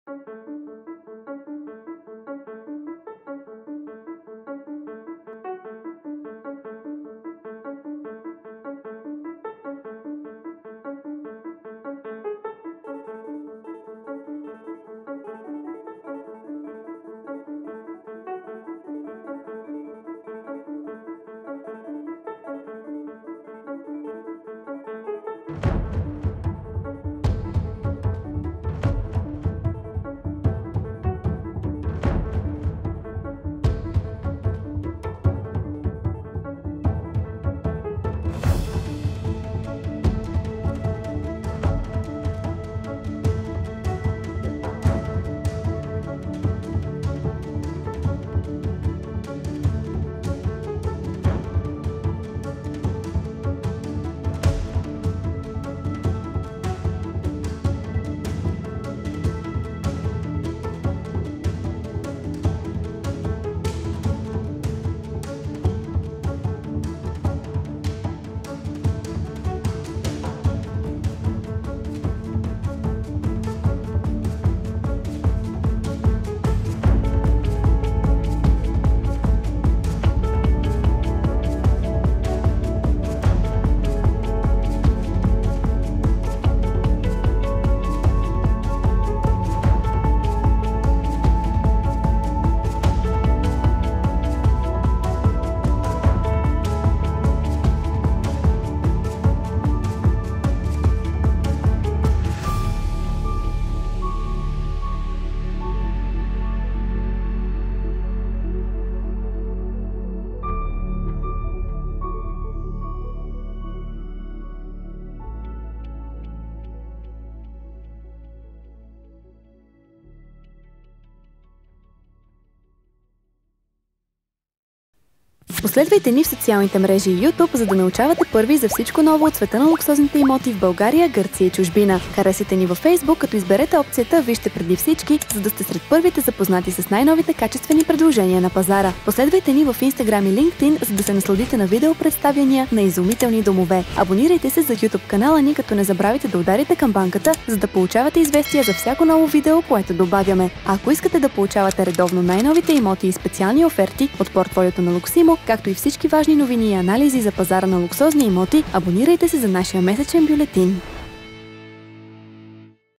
Последвайте ни в социалните мрежи и YouTube, за да научавате първи за всичко ново от света на луксозните имоти в България, Гърция и чужбина. Харесайте ни във Facebook, като изберете опцията "Вижте преди всички", за да сте сред първите запознати с най-новите качествени предложения на пазара. Последвайте ни в Instagram и LinkedIn, за да се насладите на видео представяния на изумителни домове. Абонирайте се за YouTube канала ни, като не забравяйте да ударите камбанката, за да получавате известия за всяко ново видео, което добавяме. А ако искате да получавате редовно най-новите имоти и специални оферти от портфолиото на Луксимо, както и всички важни новини и анализи за пазара на луксозни имоти, абонирайте се за нашия месечен бюлетин.